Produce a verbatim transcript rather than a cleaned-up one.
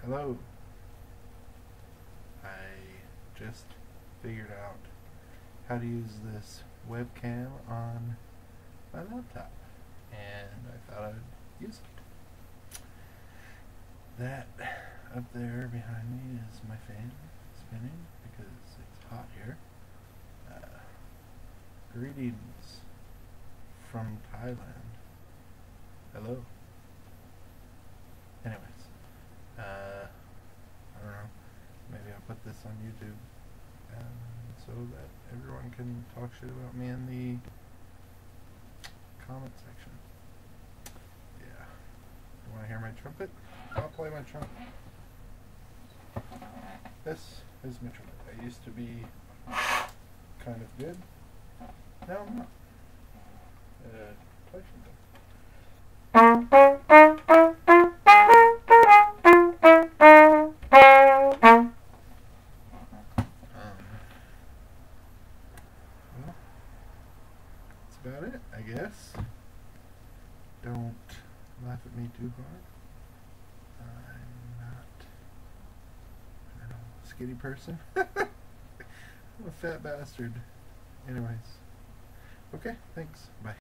Hello. I just figured out how to use this webcam on my laptop, and I thought I'd use it. That up there behind me is my fan spinning because it's hot here. Uh, greetings from Thailand. Hello. Anyways, uh, I don't know, maybe I'll put this on YouTube um, so that everyone can talk shit about me in the comment section. Yeah. You want to hear my trumpet? I'll play my trumpet. This is my trumpet. I used to be kind of good. Now I'm not. Uh, play something. About it, I guess. Don't laugh at me too hard. I'm not, I don't know, a skinny person. I'm a fat bastard. Anyways. Okay, thanks. Bye.